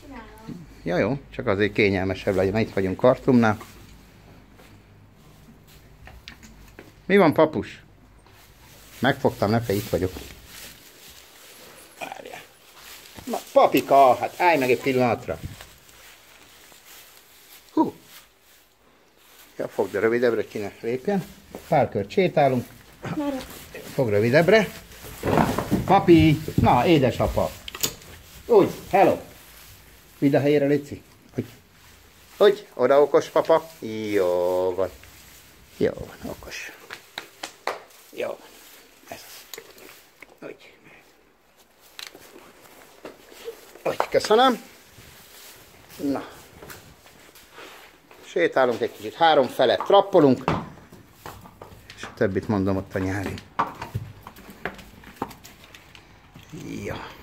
Ja, jó, csak azért kényelmesebb legyen. Itt vagyunk Khartoumnál. Mi van, papus? Megfogtam, ne félj, itt vagyok. Várjál. Na, papika, hát állj meg egy pillanatra. Hú. Ja, fogd rövidebbre, hogy ki ne lépjen. Pár kört sétálunk. Fog rövidebbre. Papi! Na, édesapa! Úgy, hello! Vidd a helyére, léci. Hogy? Oda okos, papa? Jó van. Jó van, okos. Jó van. Ez az. Úgy. Úgy, köszönöm. Na. Sétálunk egy kicsit. 3 felett trappolunk. És a többit mondom ott a nyári. Ja.